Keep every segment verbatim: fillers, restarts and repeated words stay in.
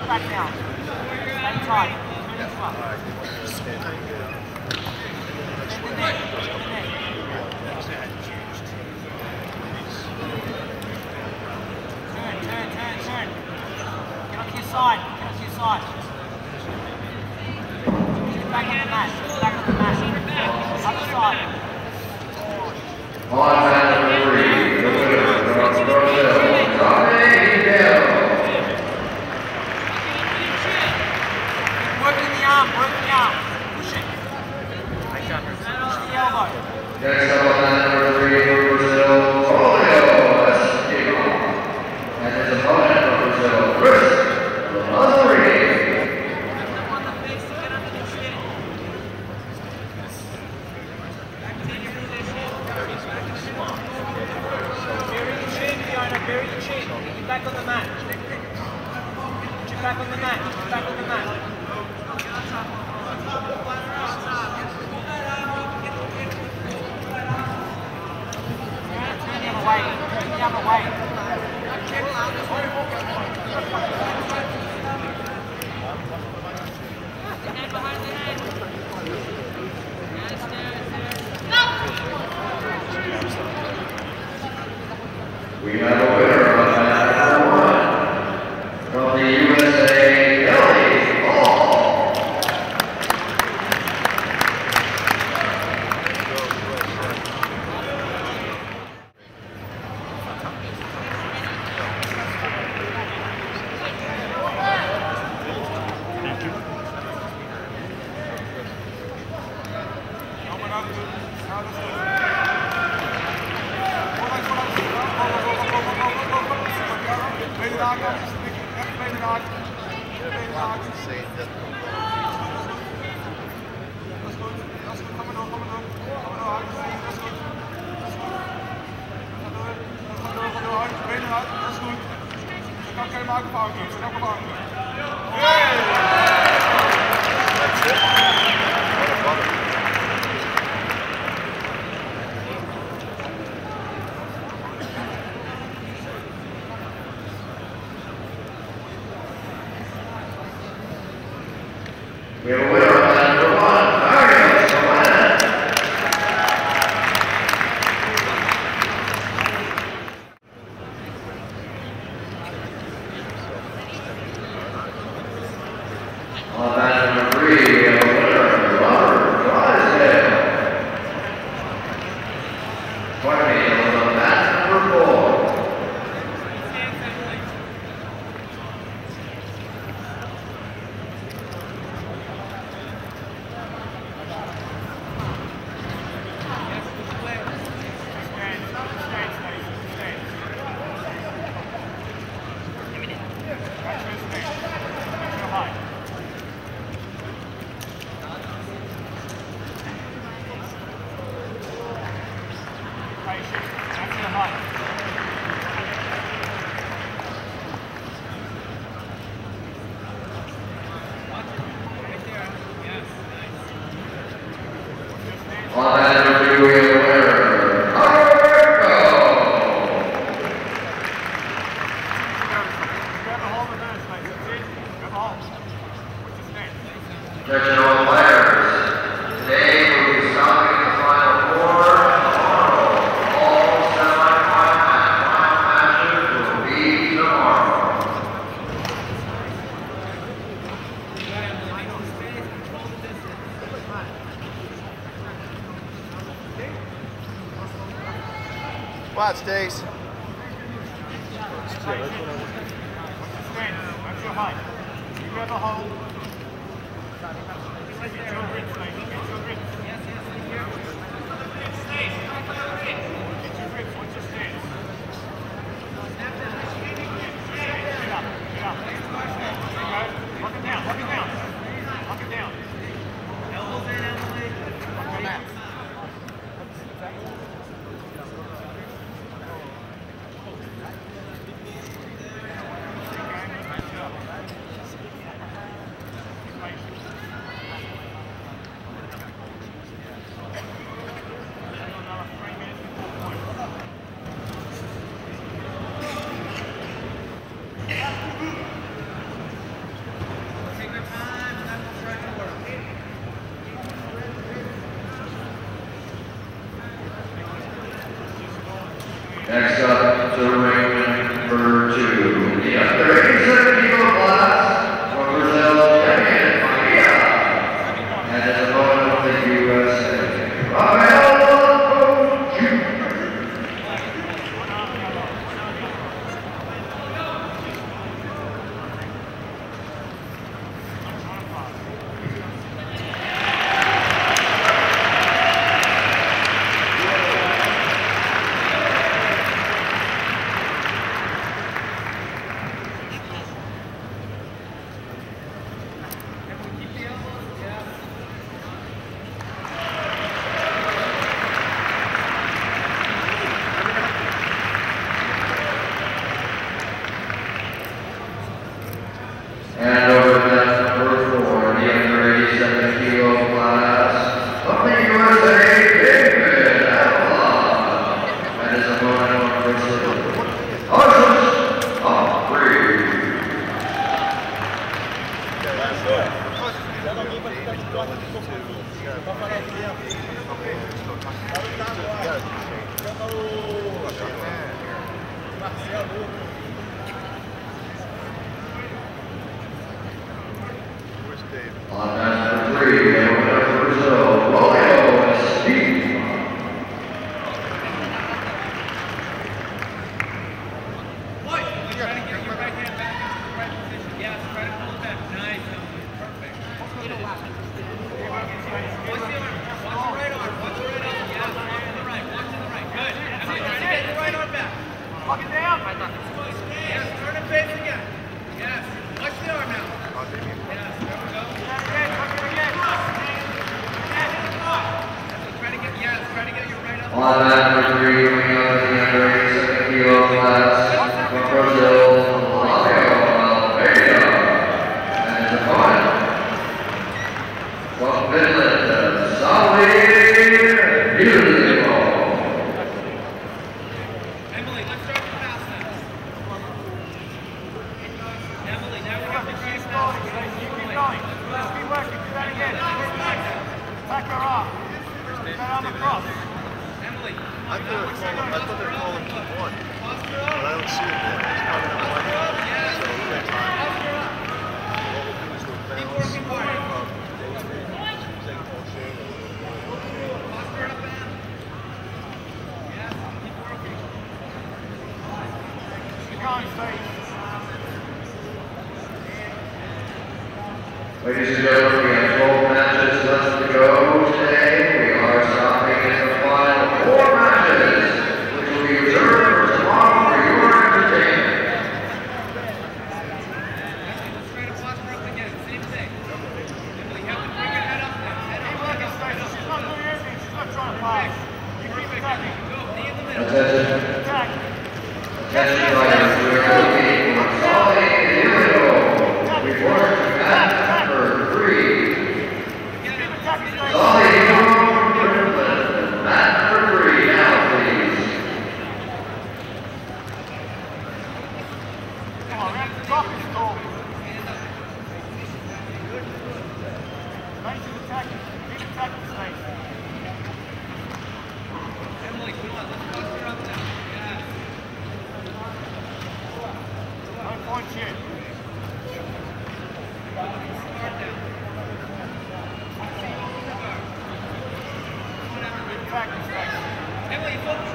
back now. Stay tight. Turn into up. Bend the neck. Bend the neck. Turn, turn, turn, turn. Get onto your side. Get onto your side. Get back on the mat. Get back on the mat. Other side. On mat number three, the winner from Brazil, Tommy Dale. Working the arm, working the arm. Push it. Push the elbow. Next up on mat number three for Brazil, Julio Esquivel. And his opponent from Brazil, Chris Lazzarini. Bury your chin. Get you back on the mat. Get you back on the mat. Get you back on the mat. Turn the other way. Turn the other way. Hand behind the head. We have a winner on mat number one from the U S A, Kelly Hall. We have a winner on mat number one, Mario Solana. On mat number three, we have a winner, Robert Drysdale. Join me on mat number four. On mat number two, we have a winner, Alberto. Grab a hold of those, mate. That's it. Grab a hold. What's his name? Regional players. Today we'll be stopping the final four. Tomorrow, all semi-final and final matches will be tomorrow. Watch, Stace. Stand. That's your height. You grab a hold. Get your grip, mate. Get your grip. Yes, yes, Stay. Get your grip. What's your stance? Get up. Get up. There you go. Lock it down. Lock it down. Lock it down. Elbows in, Emily. Lock the mat. On match number three, they will have Brazil, Romeo and Steve. Lock it down. Yes, turn it face again. Yes. Watch the arm now. Yes, there we go. Again, touch it again. Yes, try to get, yes, try to get your right up. On match number three, coming out of the under eighty-seven kilo class from Brazil, Flavio Almeida. And his opponent from Finland, Sally Hilmo. Emily, let's start the pass now. Emily, now we have to try to pass. Keep going. Let's keep working. Do that again. Attack her arm. Put that arm across. Emily. I thought they were calling, I thought they were calling keep one, but I don't see it yet. It's coming up one. So we're going to time. What we'll do is we'll bounce from those three positions, take all shade. Ladies and gentlemen, we have twelve matches left to go today. We are stopping in the final four matches, which will be reserved for tomorrow for your entertainment. Let's try to posture up again. Same thing. Emily, you have to bring your head up now. Head up, head up, head up. She's not doing anything. She's not trying to pass. You keep attacking. Go, knee in the middle. Attention, Attack. attention fighters, we are looking for Sally Hilmo. Report to match number three. Sally Hilmo from Finland, match number three now, please. Come on, man. Drop his goal. Stace is attacking. Keep attacking, Stace. Emily, come on. Let's posture up now. Yes. No points yet. Start now. Keep attacking, Stace. Emily, focus.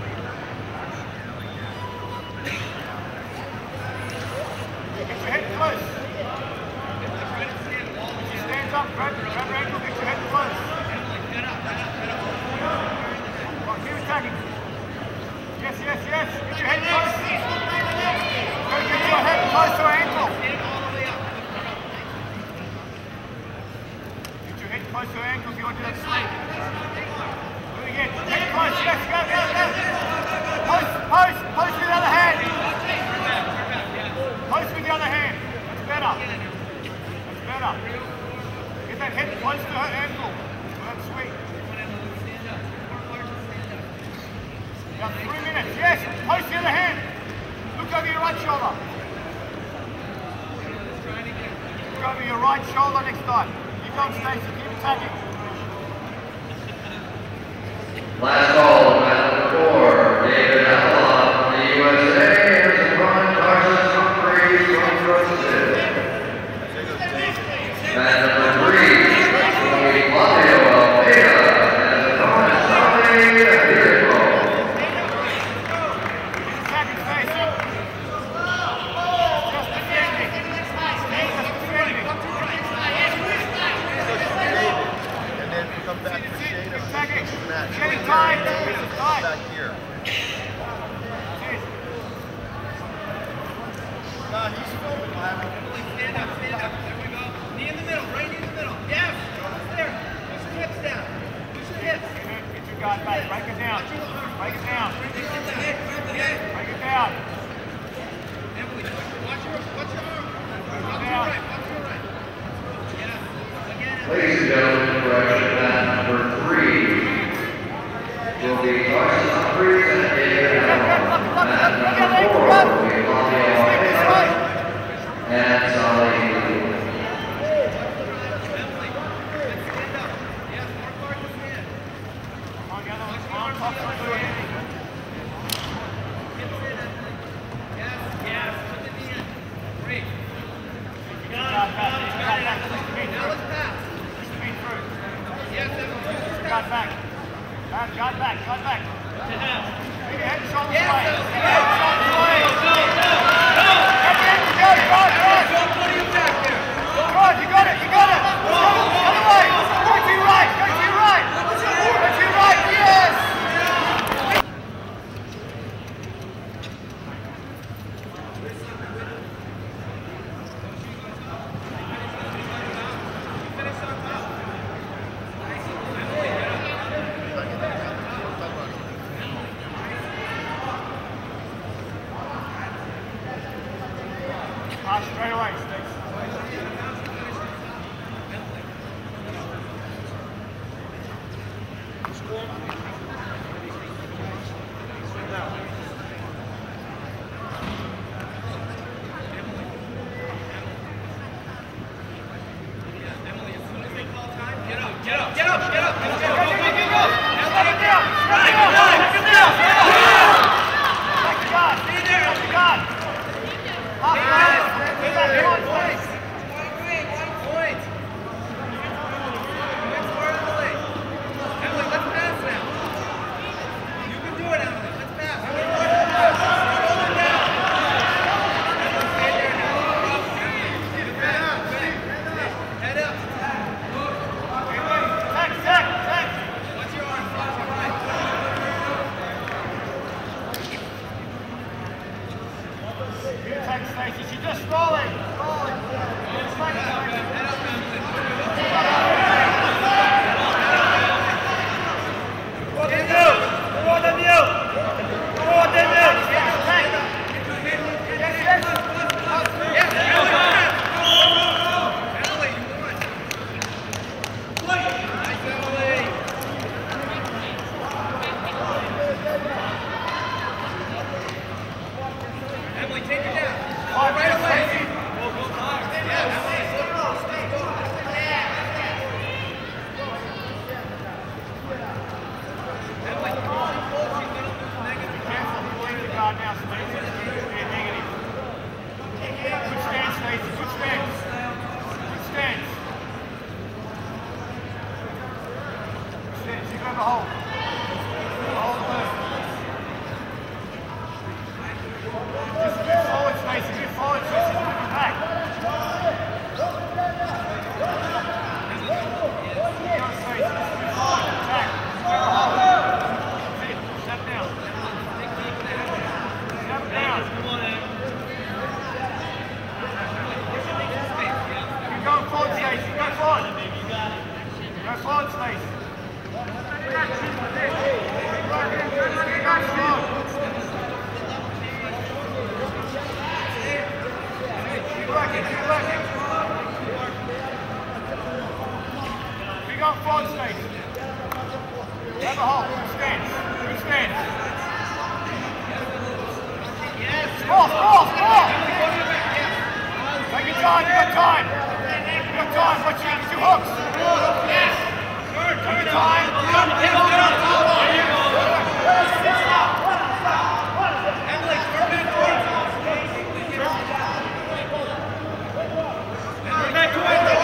Get your head close. Emily, try to stand wall. She stands up, grab, grab her ankle, get your head close. Emily, head up, head up, head up. Come on, keep attacking. Yes, yes, yes. Get your head close. Gotta get your head close to her ankle. Stand all the way up. Get your head close to her ankle if you want to do that snake. Do it again. Head close. Yes, go, go, go. Post, post, post with the other hand. Post with the other hand. That's better. That's better. Get that head close to her ankle. Well, that's sweet. Now three minutes. Yes, post the other hand. Look over your right shoulder. Look over your right shoulder next time. Keep on, Stacy. Keep attacking. Last call, match number four, David Avalon from the U S A, and his opponent, Carson Humphreys from Brazil. Match number three, will be Flavio Almeida, and his opponent, Sally Hilmo. Keep attacking, Stacy. Just defending. Just defending. And then come back for shade of Attacking. match. Getting tight. Getting tight. Back here. Nah, he's filming, man. Emily, stand up, stand up. There we go. Knee in the middle, right knee in the middle. Yes, almost there. Push your hips down. Push your hips. Get your guard back. Break it down. Break it down. Break it down. Break it down. Emily, watch your, watch your arm. Watch your down. right, watch your right. Yes, again. Ladies and gentlemen, correction, match number three will be Carson Humphreys and David Avalon. Match number four will be Flavio Almeida and Sally Hilmo. Got back. Got back. Push the meat through. Push the meat through. Got back. Got, got back. Got back. Keep your head and shoulders away. Keep your head and shoulders away. Get the end to go. Rod, Rod. Rod, you got it. You got it. Other way. Go to your right. Go to your right. Go to your right. Yes. Ah, straight away, Sticks. Stacey, she's just rolling, rolling. Just like Emily, take it down. oh, right away. Now, Stacey. Be negative. Good stance, Stacey. Good stance. Good stance. Good stance. You grab a hold. Hold first. Just move forward, Stacey. Move forward, Stacey. Move back. Go, Stacey. Just move forward. Attack. Grab a hold. Step down. Step down. Come on, Em. You're going forward, Stacey. Go forward. Go forward, Stacey. Go forward. Keep working, keep working. Keep going forward, Stacey. Grab a hold. Good stance. Good stance. Cross, cross, cross! Take your time, you got time! You got time, watch out, two hooks! Take your time! Emily, turn back towards us. Turn back towards us.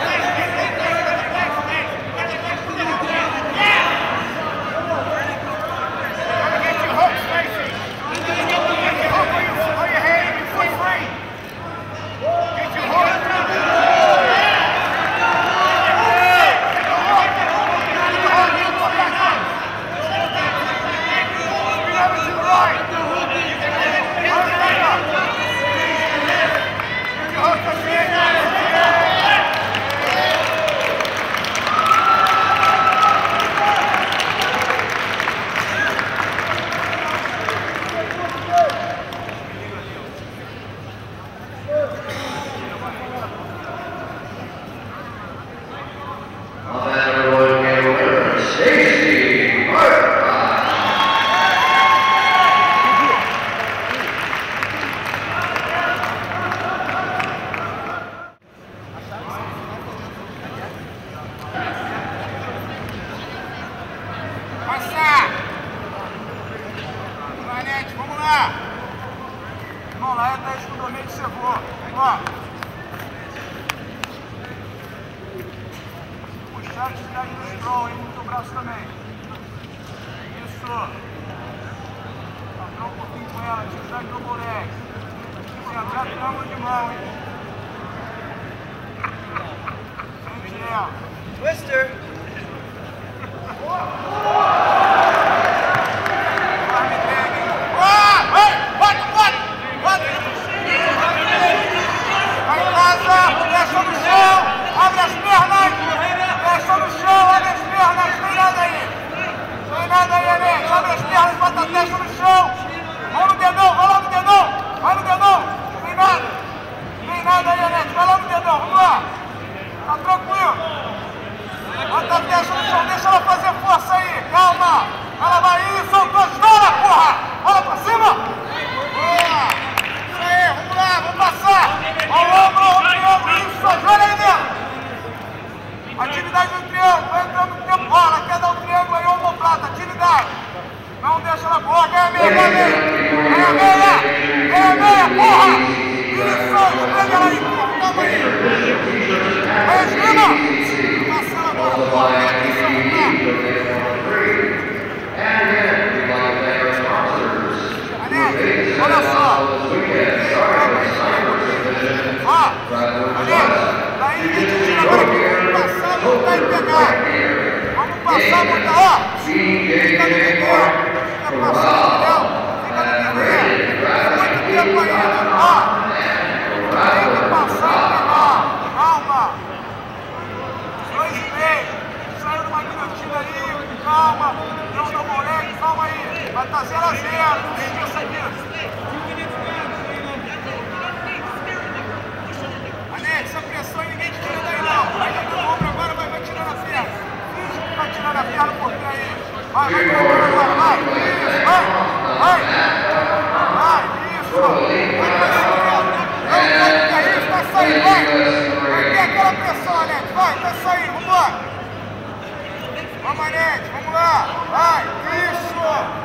Gotta get your hook, Stacey! Get your hook or your, or your hand and your foot free! Get your hook! Get your hook! Get your hook! Get your hook back up! a atividade do scroll, hein? Muito braço também. Isso. Atrão um pouquinho com ela, atividade do moleque. Sem abrir a triângulo de mão, hein? Sente ela. Twister. Abre as pernas, deixa no chão, abre as pernas, tem nada aí. Tem nada aí, Enes. Abre as pernas, bota a testa no chão. Vai no dedão, vai lá no dedão. Vai no dedão. Tem nada. Tem nada aí, Enes. Vai lá no dedão, vamos lá. Tá tranquilo. Bota a testa no chão, deixa ela fazer força aí. Calma. Ela vai ir, soltou as bolas, porra. Bola pra cima. Boa. Isso aí, vamos lá, vamos passar. Ao ombro, ao triângulo, isso, ajoelha aí dentro. Atividade do triângulo, vai entrando no tempo, bola, quer dar um triângulo aí, omoplata, atividade. Não deixa ela boa, ganha meia, ganha meia. Ganha meia, ganha meia, porra. Isso, esprega ela aí, porra, calma aí. Vai, esgrima. Passando agora, porra, ganha atenção, vamos lá. Anete, olha só. Ó, Anete, daí a gente tira agora aqui, vamos passar, voltar e pegar. Vamos passar, voltar, ó. Fica no dedo, fica passando, entendeu? Fica no dedo, muito tempo ainda, ó. Tem que passar e pegar, calma. Dois e meio, saiu de uma guilhotina ali, calma. Não dá moleque, calma aí. Vai estar zero a zero, não esqueça disso. Essa pressão e ninguém te tira daí não. Vai dando o ombro agora, vai, vai tirando a perna. Finge que vai tirando a perna um pouquinho aí. Vai, vai tirando agora, vai. Isso, vai, vai. Vai, isso. Vai fazer direto. Não, vai ficar isso, vai sair, vai. Vai ter aquela pressão, Anete. Vai, vai sair, vambora. Vamos, Anete, vamos lá. Vai, isso.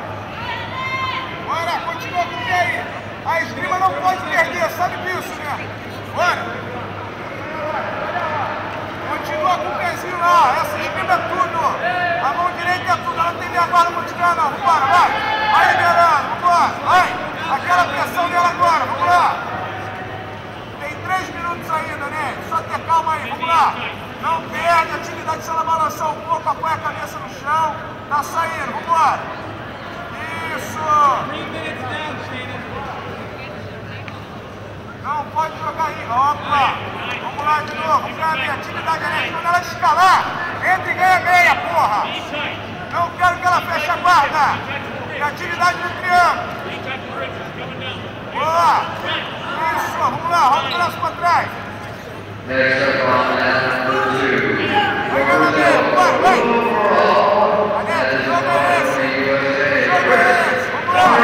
Bora, continua com o pé aí. A esgrima não pode perder, sabe disso, né? Bora. Continua com o pezinho lá, essa esgrima é tudo. A mão direita é tudo, ela não tem meia guarda multicana não. Vambora, vai. Vai liberando, vambora, vai. Aquela pressão dela agora, vamos lá. Tem três minutos ainda, né? Só ter calma aí, vamos lá. Não perde a atividade se ela balançar um pouco, apoia a cabeça no chão. Tá saindo, vambora. Isso. Não pode jogar aí, opa. Vamos lá de novo, vamos ganhar meia atividade, né? Quando ela escalar, entra e ganha meia, porra. Não quero que ela feche a guarda. E atividade do triângulo. Boa. Isso, vamos lá, roda o braço pra trás. Vai ganhar meia, vai, vai. Anete, joga esse. Joga esse, vamos lá.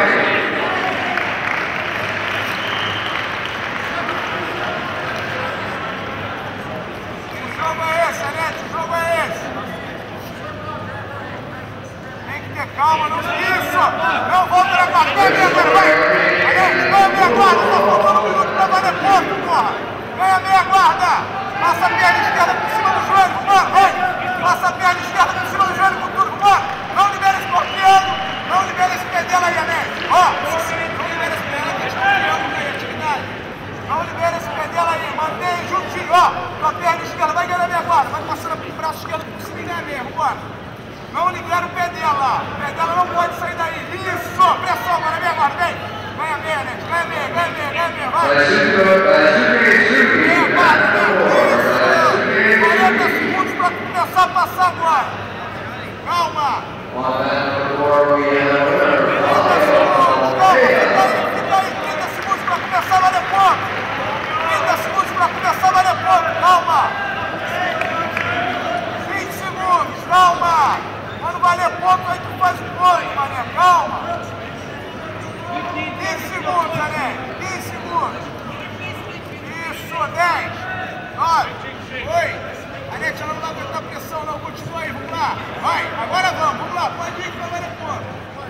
Calma, não isso! Não volta na guarda! Ganha meia agora, vai! Anete, ganha meia guarda! Tá faltando um minuto pra valer ponto, porra! Ganha meia guarda! Passa a perna esquerda por cima do joelho, vambora, vai! Passa a perna esquerda por cima do joelho com tudo, vambora! Não libera esse corpiano! Não libera esse pé dela aí, Anete! Ó! Não libera esse pé dela, que a gente tá criando aí, atividade! Não libera esse pé dela aí, mantém juntinho, ó! Com a perna esquerda, vai ganhar meia guarda! Vai passando o braço esquerdo por cima e ganha meia, vambora! Não libera o pé dela. O pé dela não pode sair daí. Isso. Pressão agora, vem agora, vem. Ganha meia, Anete. Ganha meia, ganha meia, ganha meia. Vai. Meia guarda, né? Isso. quarenta segundos para começar a passar agora. Calma. trinta segundos. Calma, fica aí, fica aí. trinta segundos para começar a valer ponto. trinta segundos para começar a valer ponto. Calma. vinte segundos. Calma. Quando valer ponto, aí tu faz o ponto, mané. Calma. quinze segundos, Mané. quinze segundos. Isso, dez, nove, oito. Anete, ela não vai aguentar pressão, não. Continua aí, vamos lá. Vai, agora vamos, vamos lá. Pode ir que vai valer ponto.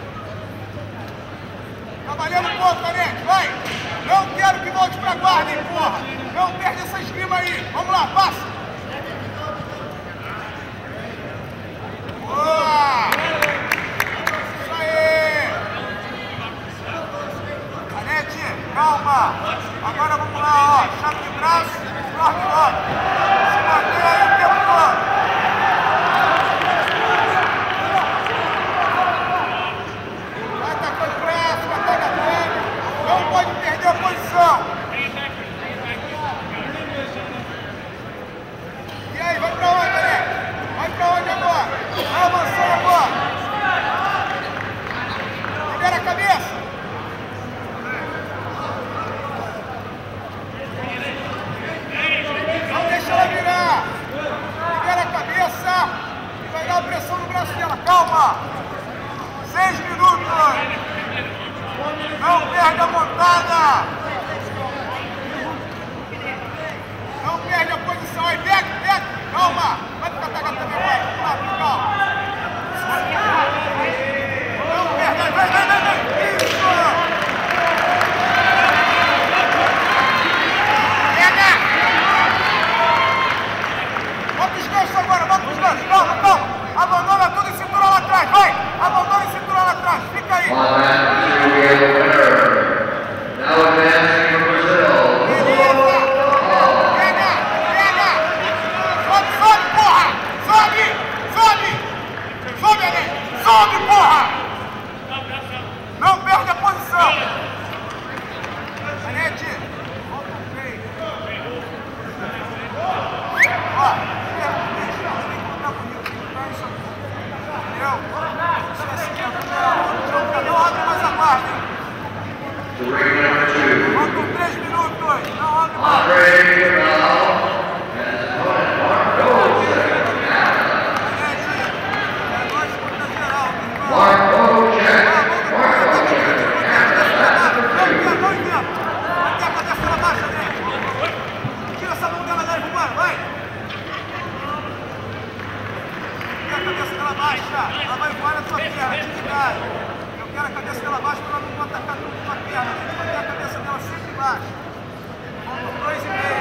Tá valendo ponto, Anete, vai. Não quero que volte pra guarda, hein, porra. Não perde essa esgrima aí. Vamos lá, passa. cabeça dela baixa. Ela vai voar na tua perna, atividade. Eu quero a cabeça dela baixa para ela não atacar tudo com a perna. Tem que manter a cabeça dela sempre baixa. Vamos dois e meio.